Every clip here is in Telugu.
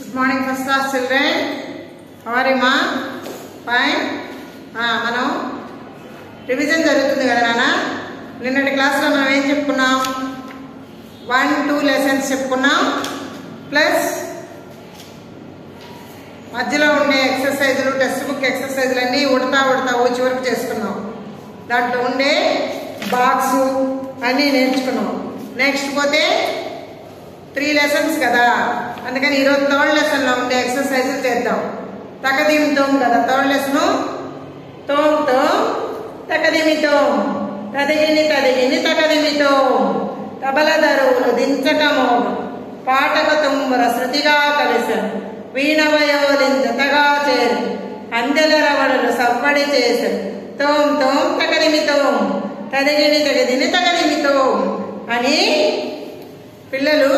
Good morning, first class children. How are you, ma? Fine. మనం రివిజన్ జరుగుతుంది కదా నాన్న. నిన్నటి క్లాస్లో మనం ఏం చెప్పుకున్నాం? 1-2 లెసన్స్ చెప్పుకున్నాం, ప్లస్ మధ్యలో ఉండే ఎక్సర్సైజులు, టెక్స్ట్ బుక్ ఎక్సర్సైజులు అన్నీ ఉడతా వచ్చి వరకు చేసుకున్నాం. దాంట్లో ఉండే బాక్సు అన్నీ నేర్చుకున్నాం. నెక్స్ట్ పోతే 3 లెసన్స్ కదా, అందుకని ఈరోజు 3rd లెసన్లో ఉండే ఎక్సర్సైజులు చేద్దాం. తకదిమి తోం కదా 3rd లెసను. తోం తోం తకదిమి తోం, తదిగిని తదిగిని తకదిమి తోం, తబల దరువులు దించటమో పాటక తుమ్మర శృతిగా కలిసెను, వీణవయోలింజతగా చేరు, అందెల రవణలు సవ్వడి చేసెను, తోం తోం తకదిమి తోం, తదిగిని తగదిని తకదిమి తోం అని పిల్లలు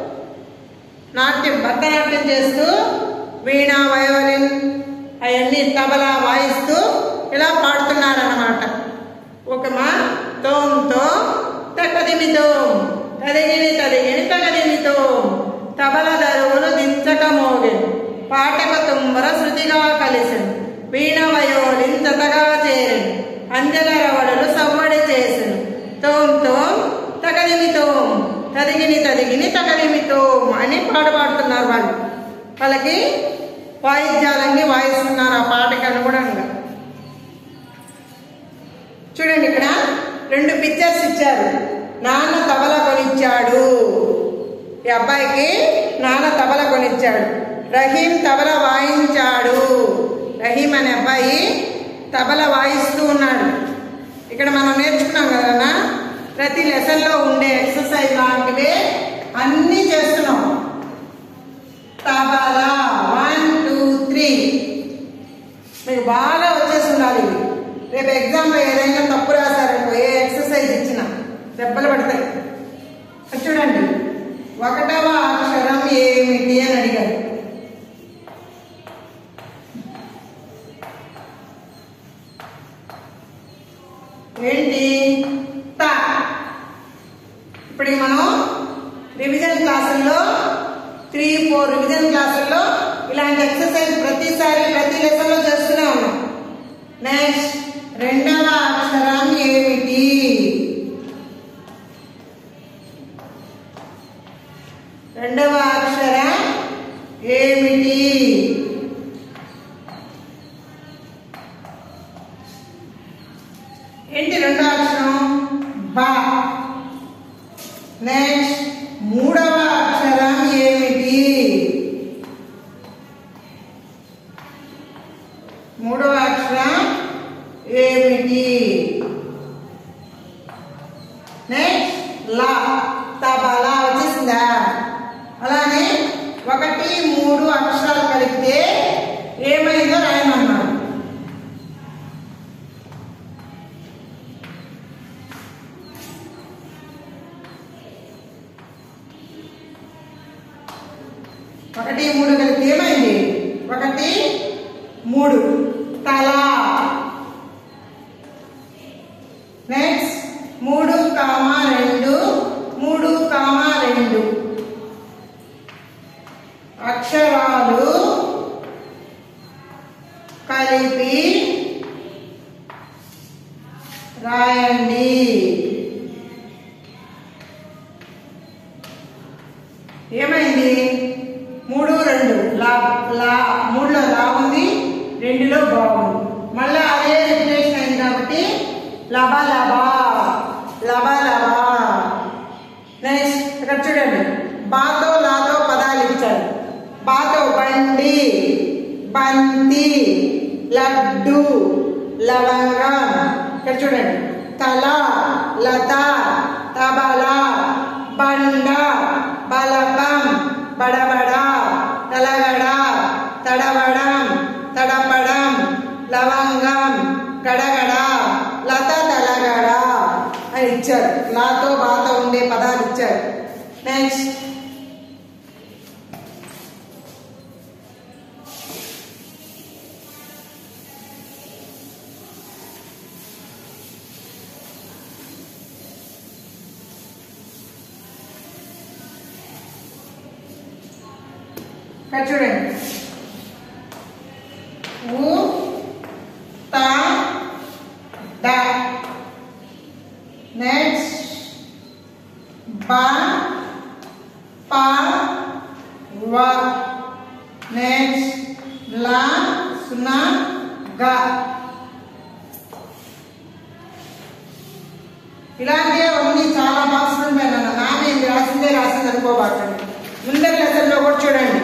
భరతనాట్యం చేస్తూ వీణ, వయోలిన్ అవన్నీ తబలా వాయిస్తూ ఇలా పాడుతున్నారన్నమాట. ఒకమా తోం తోం తకదిమి తోం, తదిగిని తదిగిని తగదిమి తోం, తబల దరువులు దించక మోగెను, పాటక తుమ్మర శృతిగా కలిసెను, వీణ వయోలిన్ జతగా చేరెను, అంజల రవడలు సవ్వడి చేసెను, తోం తోం తకదిమి తోం, తదిగిని తదిగిని తకదిమి తోం అని పాడుతున్నారు. వాళ్ళకి వాయిద్యాలన్నీ వాయిస్తున్నారు ఆ పాటకి అనుగుణంగా. చూడండి, ఇక్కడ 2 పిక్చర్స్ ఇచ్చారు. నాన్న తబల కొనిచ్చాడు, ఈ అబ్బాయికి నాన్న తబల కొనిచ్చాడు. రహీం తబల వాయించాడు, రహీం అనే అబ్బాయి తబల వాయిస్తూ ఉన్నాడు. ఇక్కడ మనం నేర్చుకున్నాం కదా, ప్రతి లెసన్లో ఉండే ఎక్సర్సైజ్ లాంటివే అన్నీ చేస్తున్నాం. తబలా 1, 2, 3 మీకు బాగా వచ్చేసి ఉండాలి. రేపు ఎగ్జామ్లో ఏదైనా తప్పు రాశారనుకో, ఏ ఎక్సర్సైజ్ ఇచ్చినా దెబ్బలు పడతాయి. చూడండి, 1వ అక్షరం ఏమిటి అని అడిగారు. ఏంటి? త. ఇప్పుడు మనం రివిజన్ క్లాసుల్లో 3-4 రివిజన్ క్లాసుల్లో ఇలాంటి ఎక్సర్సైజ్ ప్రతిసారి ప్రతి లెసన్లో చేస్తూనే ఉన్నాం. నెక్స్ట్ 2వ అక్షరం ఏమిటి? రెండవ అక్షరం ఏమిటి? ఏంటి రెండవ అక్షరం? బా. నెక్స్ట్ 3వ అక్షరం ఏమిటి? 3వ అక్షరం ఏమిటి? Next law. తబలా వచ్చేసిందా? అలానే 1-3 అక్షరాలు కలిపితే ఏమైందో రాయమన్నాడు. ఒకటి 3 కలిపితే ఏమైంది? 1-3 తల. నెక్స్ట్ 3,2 3,2 అక్షరాలు కలిపి రాయండి. ఏమైంది? 3-2 లా. 3లో లా ఉంది, 2లో బాగుంది. మళ్ళీ అదే రిపిటేషన్ అయింది కాబట్టి లబా లబా లబా లబా. నెక్స్ట్ ఇక్కడ చూడండి, బాతో లాతో పదాలు ఇచ్చారు. బాతో బండి, బంతి, లడ్డు, లవంగం. ఇక్కడ చూడండి, తల, లత, తబల, బండ, బలపం, బడబడ, తలగడ, తడవడం, తడపడం, లవంగం, గడగడ, లత తలగడ అని ఇచ్చారు. లాతో బాతో ఉండే పదాలు ఇచ్చారు. నెక్స్ట్ ఇక్కడ చూడండి ఊ తా దా నెక్స్ట్ బా పా వా నెక్స్ట్ లా సున్నా గా ఇలాంటివి అన్ని చాలా బాక్సులు ఉంటాయి నాన్న. నాన్న ఇది రాసింది అనుకోబాకండి. ముందరి లెసన్లో కూడా చూడండి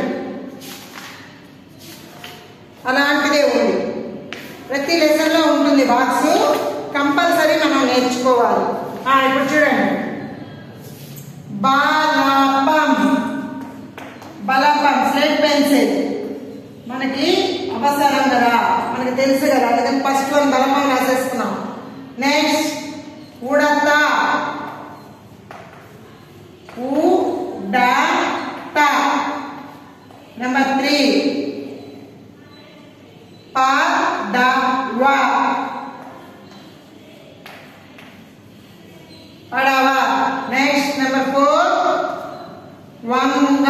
అలాంటిదే ఉంది. ప్రతి లెసన్లో ఉంటుంది బాక్స్, కంపల్సరీ మనం నేర్చుకోవాలి. ఇప్పుడు చూడండి బలపం బలపం స్లేట్ పెన్సిల్ మనకి అవసరం కదా, మనకి తెలుసు కదా, అందుకని ఫస్ట్ వన్ బలపం రాసేసుకున్నాం. నెక్స్ట్ ఉడత ఉడత. నెంబర్ 3 పడవ పడవ. నెక్స్ట్ నెంబర్ 4 వంగ.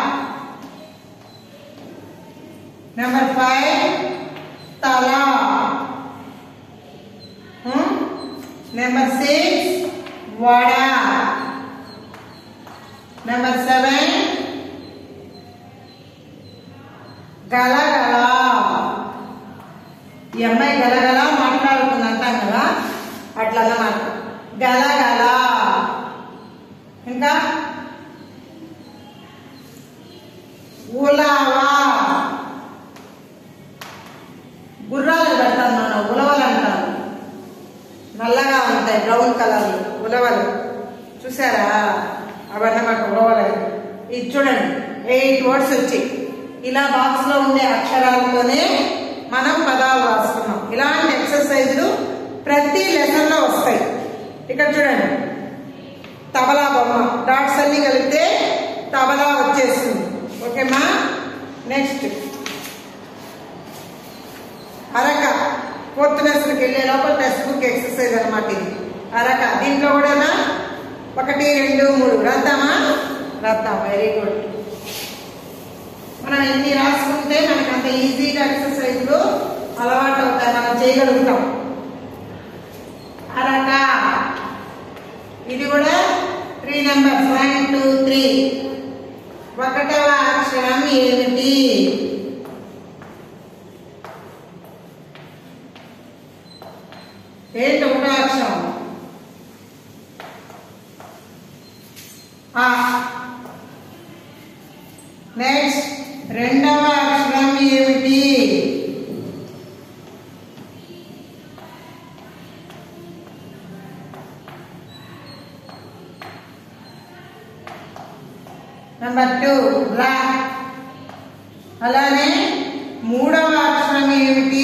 నెంబర్ 5 తల. నెంబర్ 6 వడ. నెంబర్ 7 గలగల. ఈ అమ్మాయి గలగల మాట్లాడుతుంది అంటాం కదా, అట్లా అన్నమాట గలగల. ఇంకా ఉలవ. గుర్రాలు పెడతాను మనం, ఉలవలు అంటారు, నల్లగా ఉంటాయి బ్రౌన్ కలర్ ఉలవలు, చూసారా అవన్నమాట ఉలవలు. ఇది చూడండి 8 వర్డ్స్ వచ్చాయి. ఇలా బాక్స్ లో ఉండే అక్షరాలతోనే మనం పదాలు రాసుకున్నాం. ఇలాంటి ఎక్సర్సైజులు ప్రతి లెసన్ లో వస్తాయి. ఇక్కడ చూడండి తబలా బొమ్మ, డాట్స్ అన్ని కలిపితే తబలా వచ్చేస్తుంది. ఓకేమా. నెక్స్ట్ అరక. 4th లెసన్కి వెళ్ళే లోపల టెక్స్ట్ బుక్ ఎక్సర్సైజ్ అనమాట ఇది. అరక దీంట్లో కూడా 1 2 3 రాద్దామా? రాద్దాం. Very good. మనం ఎన్ని రాసుకుంటే మనకు అంత ఈజీగా ఎక్సర్సైజ్లు అలవాటు అవుతాయి, మనం చేయగలుగుతాం. అరక ఇది కూడా 3 నెంబర్స్ 1 2 3. 1వ అక్షరం ఏమిటి? ఏంటి 1వ అక్షరం? ఆ. నెక్స్ట్ 2వ అక్షరం ఏమిటి? నెంబర్ 2 రా. అలానే 3వ అక్షరం ఏమిటి?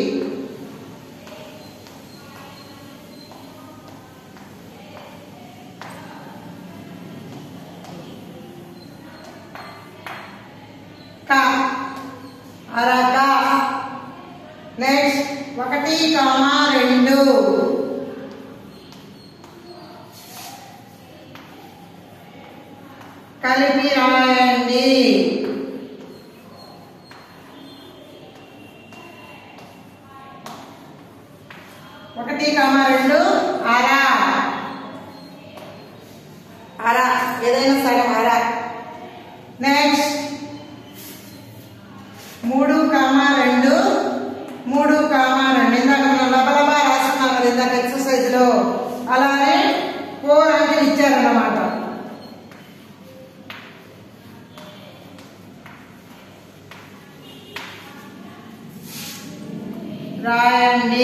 క. అరక. నెక్స్ట్ 1, 2 కలిపి రాయండి. ఒకటి కామా 2 అర. అర ఏదైనా సగం అర. నెక్స్ట్ 3, 2 3, 2 ఇందాక మనం లబలబా రాసుకున్నాం కదా ఇందాక ఎక్సర్సైజ్ లో, అలానే 4 అంకెలు ఇచ్చారన్నమాట. రాయండి.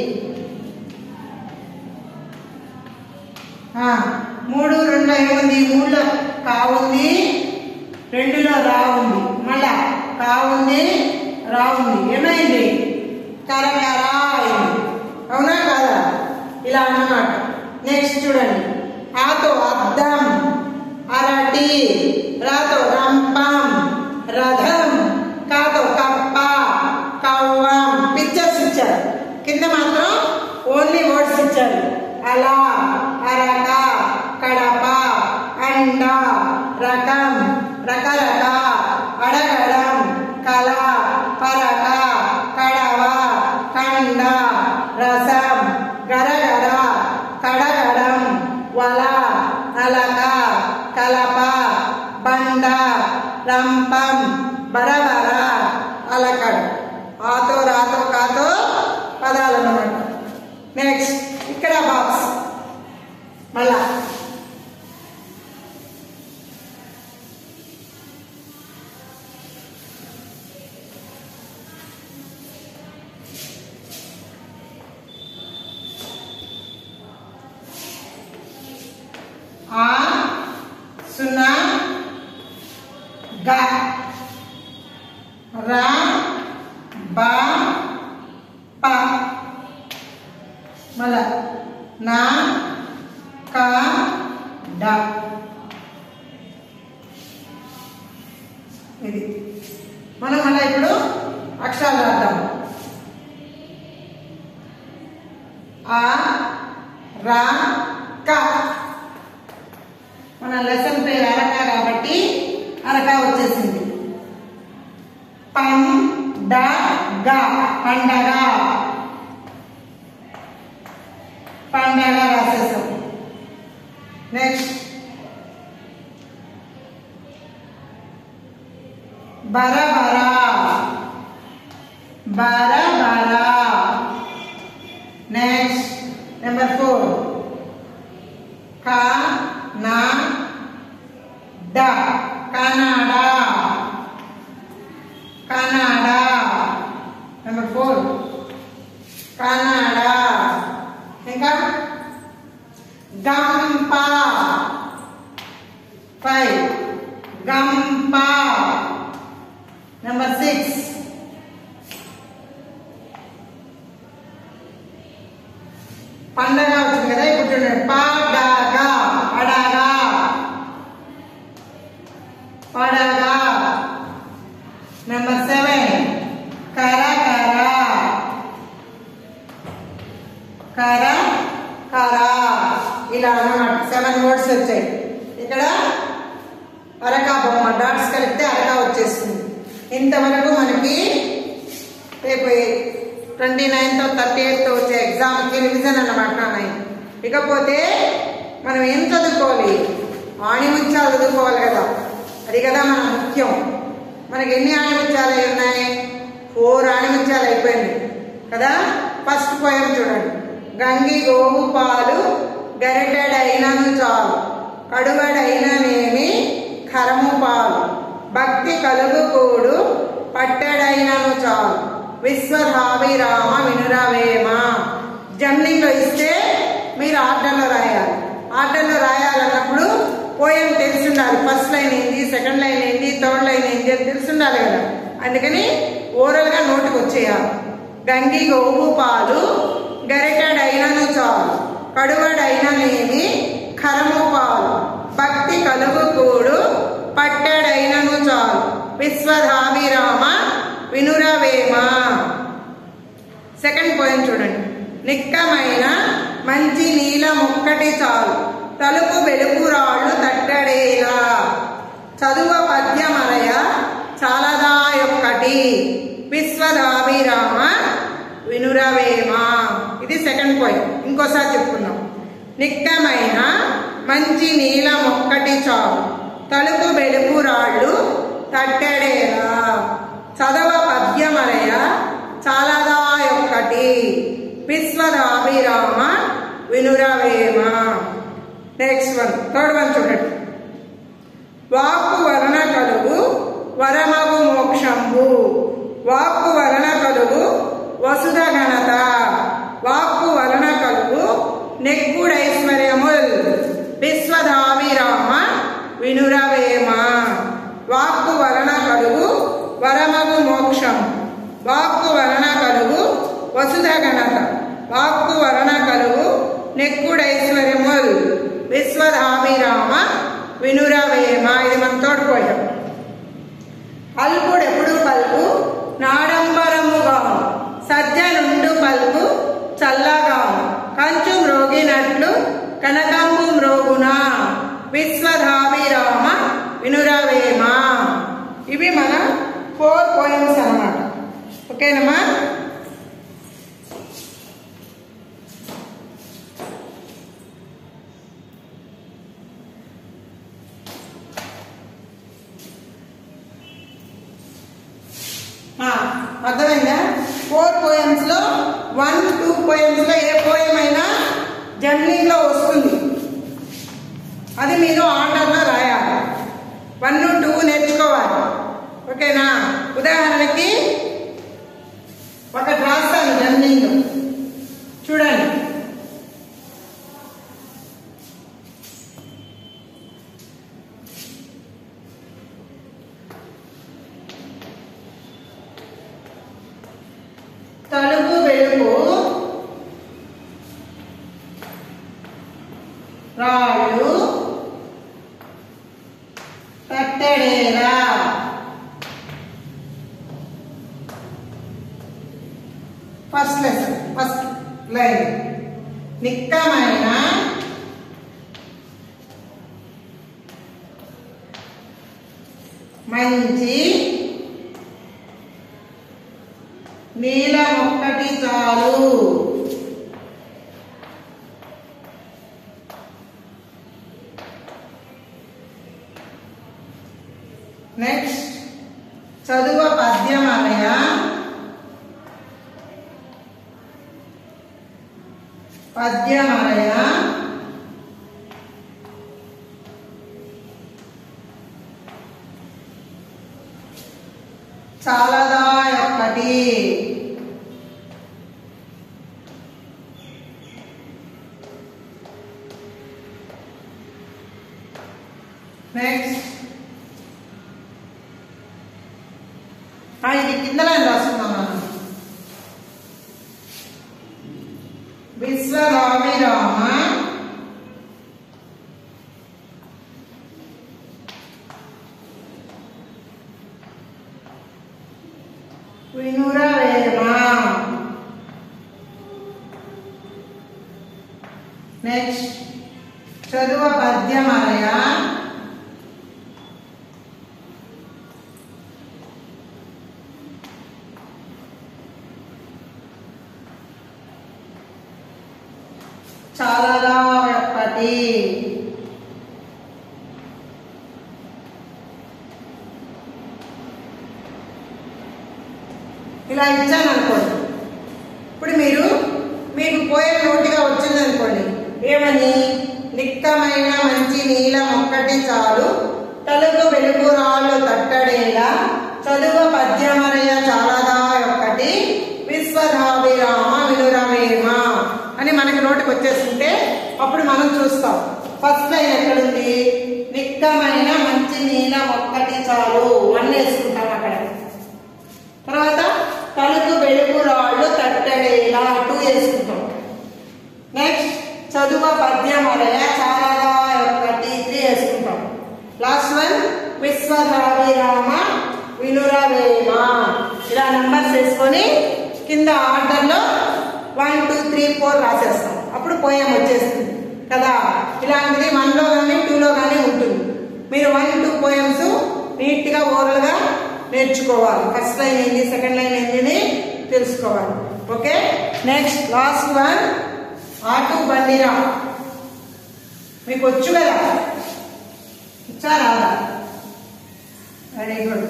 3, 2 ఏముంది? 3లో కా ఉంది, 2లో రా ఉంది, మళ్ళా కా ఉంది రా ఉంది. ఏమైంది? కరకరా అయింది. అవునా కాదా? ఇలా అన్నమాట. నెక్స్ట్ చూడండి ఆతో అద్దం, అరటి, రాతో రంపం, రథం, కాతో కప్ప, కవ్వం. పిక్చర్స్ ఇచ్చారు, కింద మాత్రం ఓన్లీ వర్డ్స్ ఇచ్చారు. అలా, అరక, కడప, అండ, రకం, రకరక, అడగడ, రంపం బరబర అలకడ్ ఆతో రాతో కాతో పదాలు అన్నమాట. నెక్స్ట్ ఇక్కడ బాక్స్ మళ్ళా ఆ సున్నా గా రా బా పా మళ్ళా నా కా డా ఇది మనం మళ్ళీ ఇప్పుడు అక్షరాలు రాద్దాం. ఆ రా క మన లెసన్ పేరు అరక కాబట్టి అరక వచ్చేసింది. పండగ పండగ పండగ రాసేసాం. నెక్స్ట్ బరబర బరబర. నెక్స్ట్ నెంబర్ 4 కా నా డా కన్నడ కన్నడ. నెంబర్ 4 కన్నడ. ఇంకా గంప 5 గంప. నెంబర్ 6 పండగ వచ్చింది కదా, ఇప్పుడు చూడండి పండగ పడగ పడగ. నెంబర్ 7 కర కర కర కర. ఇలా అన్నమాట 7 వర్డ్స్ వచ్చాయి. ఇక్కడ అరకా బొమ్మ డాట్స్ కలిపితే అరకా వచ్చేస్తుంది. ఇంతవరకు మనకి రేపు 29th 30th వచ్చే ఎగ్జామ్కి రివిజన్ అన్నమాట నాన్న. ఇకపోతే మనం ఏం చదువుకోవాలి, ఆణిముత్యాలు చదువుకోవాలి కదా, అది కదా మన ముఖ్యం. మనకి ఎన్ని ఆణిముత్యాలు అయి ఉన్నాయి? 4 ఆణిముత్యాలు అయిపోయింది కదా. ఫస్ట్ పోయం చూడండి. గంగి గోవు పాలు గరిటెడైనను చాలు కడువడైననేమి ఖరము పాలు భక్తి కలుగు కూడు పట్టెడైనను చాలు విశ్వధావిరామ వినురవేమ. జమ్లింగ్లో ఇస్తే మీరు ఆర్డర్లో రాయాలి. ఆర్డర్లో రాయాలన్నప్పుడు పోయం తెలిసి ఉండాలి. ఫస్ట్ లైన్ ఏంటి, సెకండ్ లైన్ ఏంటి, థర్డ్ లైన్ ఏంటి అని తెలిసి ఉండాలి కదా. అందుకని ఓరల్గా నోటికి వచ్చేయాలి. గంగి గోవు పాలు గరిటెడైనను చాలు కడువడైననేమి ఖరము పాలు భక్తి కలుగు కూడు పట్టెడైనను చాలు విశ్వధావిరామ వినురవేమ. సెకండ్ పోయం చూడండి. నిక్కమైన మంచి నీలమొక్కటి చాలు తలుపు వెలుపు రాళ్ళు తట్టడేలా చదువ పద్యమలయ చాలదాయొక్కటి విశ్వధావిరామ వినురవేమ. ఇది సెకండ్ పోయం. ఇంకోసారి చెప్పుకుందాం. నిక్కమైన మంచి నీలమొక్కటి చాలు తలుపు వెలుపు రాళ్ళు తట్టడేలా చదవ పద్యమలయ చాలదాయొక్కటి విశ్వధావిరామ వినురవేమ. నెక్స్ట్ వన్, థర్డ్ వన్ చూడండి. వాక్కు వలన కలుగు వరమగు మోక్షంబు వాక్కు వలన కలుగు వసుధ ఘనత వాక్కు వలన కలుగు నెక్కుడైశ్వర్యముల్ విశ్వధావిరామ వినురవేమ. వాక్కు వలన కలుగు వరమగు మోక్షం వాక్కు వలన కలుగు వసుధ ఘనత వాక్కు వలన కలుగు నెక్కుడైశ్వర్యముల్ విశ్వధావిరామ వినురవేమ. ఇది మనం తోడుపోయాం. అల్పుడు ఎప్పుడు పలుకు నాడంబరముగాను సజ్జనుండు పలుకు చల్లగాను కంచు మ్రోగినట్లు కనకంబు మ్రోగున విశ్వధావిరామ వినురవేమ. ఇవి మన 4 పోయమ్స్ అన్నమాట. ఓకేనమ్మా. అర్థమైందా? 4 poems లో 1, 2 poems లో ఏ పోయం అయినా జర్నలింగ్ లో వస్తుంది. అది మీరు ఆర్డర్ లో రాయాలి. 1, 2 నేర్చుకోవాలి. ఓకేనా? ఉదాహరణకి ఒకటి రాస్తాను జర్నలింగ్, చూడండి. తలుపు వెలుగు రాళ్ళు కట్టడేరా. First lesson, first line. నిక్కమైన మంచి నీలం ఒక్కటి చాలు. నెక్స్ట్ చదువు పద్యమలయ పద్యమలయ చాలదా ఒక్కటి. నెక్స్ట్ ఇది కింద లైన్ రాసుకున్నాను. విశ్వరామిరామ వినురవేమ. నెక్స్ట్ చదువ పద్యమలయ చాలదా ఒక్కటి. ఇలా ఇచ్చాను అనుకోండి. ఇప్పుడు మీకు పోయే నోటిగా వచ్చింది అనుకోండి. ఏమని? నిక్కమైన మంచి నీలం ఒక్కటి చాలు, తలుపు వెలుగు రాళ్ళు తట్టడేలా, చదువు పద్యమలయ చాలదా ఒక్కటి, విశ్వధాభిరామ వినురవేమ అని మనకి నోటికి వచ్చేస్తుంటే అప్పుడు మనం చూస్తాం. ఫస్ట్ లైన్ ఎక్కడుంది? నిక్కమైన మంచి నీలం ఒక్కటి చాలు, 1 వేసుకుంటాం అక్కడ. తర్వాత తలుపు వెలుగు రాళ్ళు తట్టడేలా 2 వేసుకుంటాం. నెక్స్ట్ చదువు పద్యమలయ చాలదా ఒక్కటి 3 వేసుకుంటాం. లాస్ట్ వన్ విశ్వధాభిరామ వినురవేమ. ఇలా నెంబర్స్ వేసుకొని కింద ఆర్డర్లో 1, 2, 3, 4 రాసేస్తాం. అప్పుడు పోయం వచ్చేస్తుంది కదా. ఇలాంటిది 1లో కానీ 2లో కానీ ఉంటుంది. మీరు 1, 2 పోయమ్స్ నీట్గా ఓరల్గా నేర్చుకోవాలి. ఫస్ట్ లైన్ ఏంది, సెకండ్ లైన్ ఏంది తెలుసుకోవాలి. ఓకే. నెక్స్ట్ లాస్ట్ వన్ ఆటు బండిరా. మీకు వచ్చు కదా, ఇచ్చారా? Very good.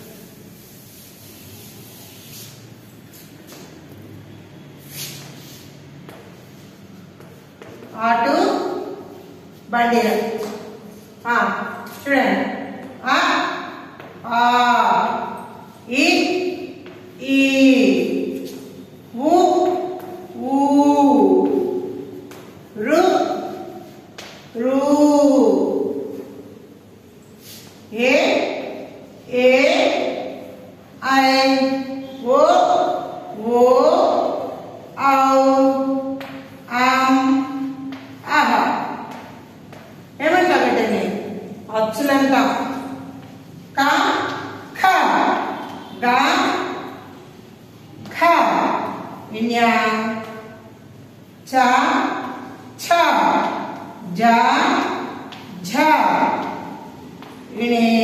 ఆటు బండిరా. చూడండి. ఆ ఈ ఈ ఊ ఊ రు రు ఏ ఏ ఐ ఓ ఓ ఔ ఆం ఆహా. ఏమంటా బిడ్డని? అచ్చులంటాం. క ఖ గ ఘ ఞ చ ఛ జ ఝ ణి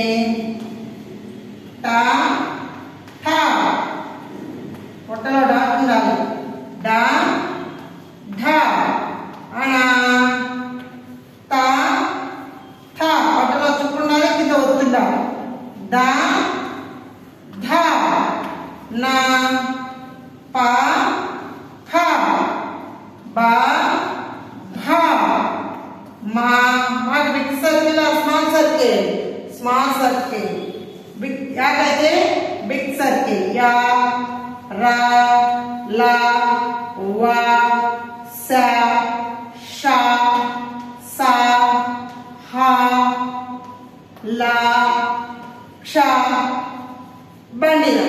ట ఠ. పొట్టలో డా ఉండాలి. డ ఢ అణ త థ. పొట్టలో చుక్కు ఉండాలి, కింద ఒత్తుండాలి. ద ధ నా పా ఫా బా భా మా మాకు big circle small circle small circle big యాకైతే బిగ్ సర్కిల్ యా రా లా వా సా షా సా హా లా క్ష బండిరా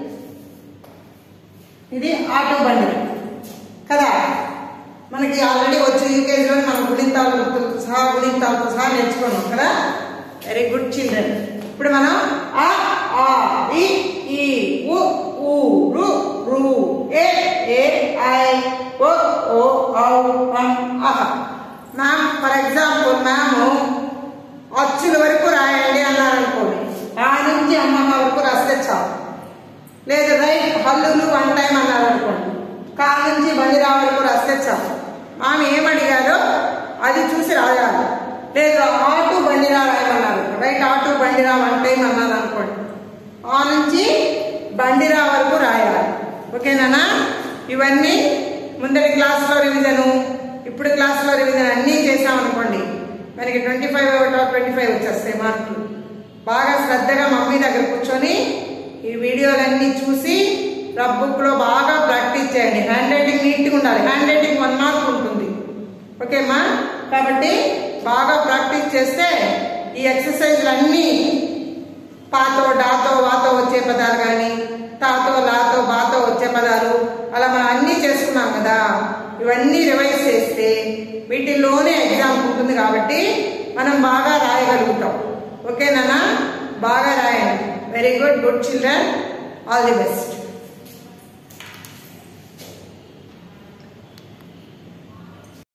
ఇది ఆటో బండిరా కదా మనకి ఆల్రెడీ వచ్చి యూకేజీలో మనం గుణింతాలతో సహా నేర్చుకున్నాం కదా వెరీ గుడ్ చిల్డ్రన్ ఇప్పుడు మనం ఆ ఆ ఇ ఈ ఉ ఊ రు రు ఏ ఏ ఐ ఓ ఓ ఔ అం అహ మ్యామ్ ఫర్ ఎగ్జాంపుల్ మ్యామ్ అచ్చుల వరకు రాయండి అన్నారనుకోండి ఆ నుంచి అమ్మమ్మ వరకు రాస్తే చాలు లేదు రైట్ హల్లులు 1 టైం అన్నారనుకోండి కా నుంచి బండిరా వరకు రాస్తే చాలు ఆమె ఏమడిగారో అది చూసి రాయాలి లేదు ఆటు బండిరా రాయమన్నారు రైట్ ఆటు బండిరా 1 టైం అన్నారు అనుకోండి ఆ నుంచి బండిరా వరకు రాయాలి ఓకేనా ఇవన్నీ ముందటి క్లాస్లో రివిజను ఇప్పుడు క్లాస్లో రివిజన్ అన్నీ చేసామనుకోండి మనకి 25 25 వచ్చేస్తాయి మార్కులు బాగా శ్రద్ధగా మమ్మీ దగ్గర కూర్చొని ఈ వీడియోలన్నీ చూసి రఫ్ బుక్లో బాగా ప్రాక్టీస్ చేయండి హ్యాండ్ రైటింగ్ నీట్గా ఉండాలి హ్యాండ్ రైటింగ్ 1 మార్క్ ఉంటుంది ఓకేమ్మా కాబట్టి బాగా ప్రాక్టీస్ చేస్తే ఈ ఎక్సర్సైజ్లు అన్నీ పాతో డాతో వాతో వచ్చే పదాలు కానీ తాతో లాతో బాతో వచ్చే పదాలు అలా మనం అన్నీ చేసుకున్నాం కదా ఇవన్నీ రివైజ్ చేస్తే వీటిల్లోనే ఎగ్జామ్ ఉంటుంది కాబట్టి మనం బాగా రాయగలుగుతాం ఓకేనా బాగా రాయండి very good children all the best